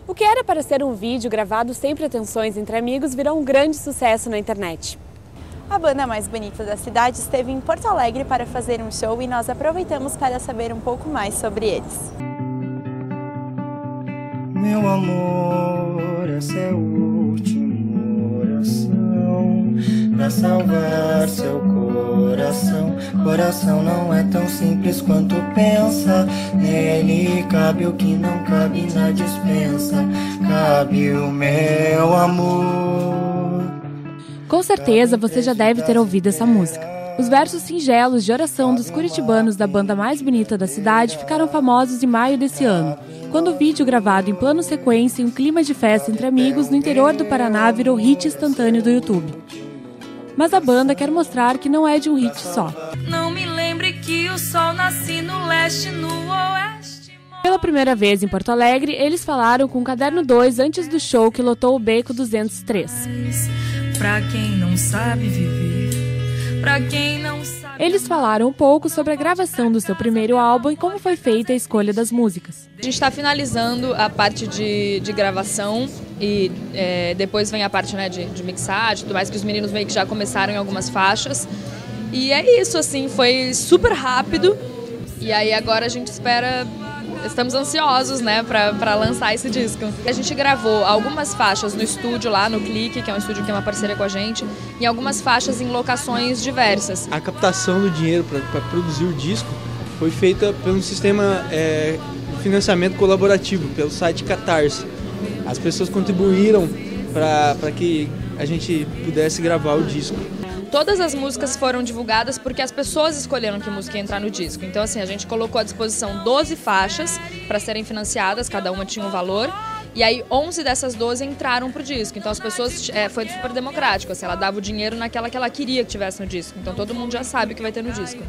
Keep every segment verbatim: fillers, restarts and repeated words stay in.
O que era para ser um vídeo gravado sem pretensões entre amigos virou um grande sucesso na internet. A banda mais bonita da cidade esteve em Porto Alegre para fazer um show e nós aproveitamos para saber um pouco mais sobre eles. Meu amor, essa é a última oração pra salvar seu coração. Coração não é tão simples quanto pensa. Nele cabe o que não cabe na despensa. Cabe o meu amor. Com certeza você já deve ter ouvido essa música. Os versos singelos de oração dos curitibanos da banda mais bonita da cidade ficaram famosos em maio desse ano, quando o vídeo gravado em plano sequência em um clima de festa entre amigos no interior do Paraná virou hit instantâneo do YouTube. Mas a banda quer mostrar que não é de um hit só. Não me lembre que o sol nasce no leste, no oeste. Pela primeira vez em Porto Alegre, eles falaram com o Caderno dois antes do show que lotou o Beco duzentos e três. Pra quem não sabe viver, pra quem não sabe... Eles falaram um pouco sobre a gravação do seu primeiro álbum e como foi feita a escolha das músicas. A gente está finalizando a parte de, de gravação e é, depois vem a parte, né, de, de mixagem, tudo mais, que os meninos meio que já começaram em algumas faixas. E é isso, assim, foi super rápido. E aí agora a gente espera... Estamos ansiosos, né, pra, pra lançar esse disco. A gente gravou algumas faixas no estúdio lá, no Clique, que é um estúdio que tem uma parceria com a gente, e algumas faixas em locações diversas. A captação do dinheiro para produzir o disco foi feita pelo sistema é, de financiamento colaborativo, pelo site Catarse. As pessoas contribuíram para que a gente pudesse gravar o disco. Todas as músicas foram divulgadas porque as pessoas escolheram que música ia entrar no disco. Então, assim, a gente colocou à disposição doze faixas para serem financiadas, cada uma tinha um valor. E aí, onze dessas doze entraram pro disco. Então, as pessoas... É, foi super democrático, assim, ela dava o dinheiro naquela que ela queria que tivesse no disco. Então, todo mundo já sabe o que vai ter no disco.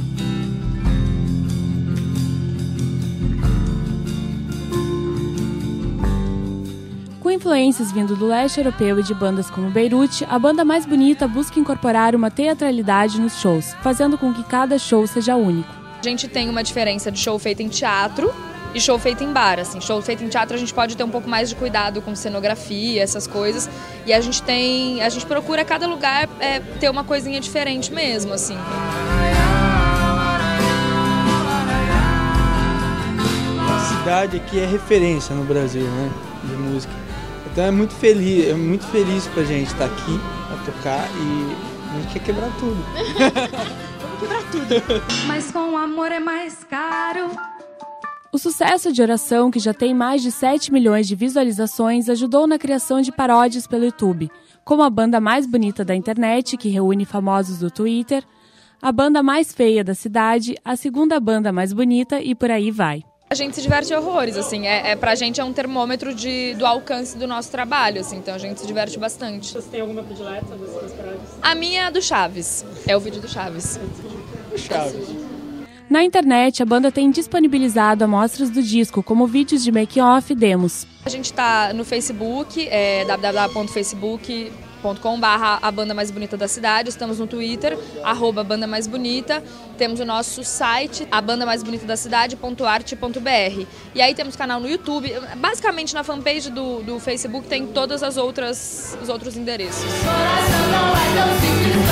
Com influências vindo do leste europeu e de bandas como Beirute, a banda mais bonita busca incorporar uma teatralidade nos shows, fazendo com que cada show seja único. A gente tem uma diferença de show feito em teatro e show feito em bar. Assim, show feito em teatro a gente pode ter um pouco mais de cuidado com cenografia, essas coisas. E a gente tem, a gente procura cada lugar é, ter uma coisinha diferente mesmo, assim. A cidade aqui é referência no Brasil, né, de música. Então é muito feliz, é muito feliz pra gente estar aqui, a tocar, e a gente quer quebrar tudo. Vamos quebrar tudo. Mas com amor é mais caro. O sucesso de Oração, que já tem mais de sete milhões de visualizações, ajudou na criação de paródias pelo YouTube, como a banda mais bonita da internet, que reúne famosos do Twitter, a banda mais feia da cidade, a segunda banda mais bonita e por aí vai. A gente se diverte horrores, assim, é, é, pra gente é um termômetro de, do alcance do nosso trabalho, assim, então a gente se diverte bastante. Você tem alguma predileta das suas paródias? A minha é do Chaves, é o vídeo do Chaves. Chaves. Na internet, a banda tem disponibilizado amostras do disco, como vídeos de make-off e demos. A gente tá no Facebook, é w w w ponto facebook ponto com barra a banda mais bonita da cidade, estamos no Twitter, arroba banda mais bonita, temos o nosso site, a banda mais bonita da cidade ponto arte ponto b r. E aí temos canal no YouTube, basicamente na fanpage do, do Facebook tem todas as outras, os outros endereços. Coração não é tão simples.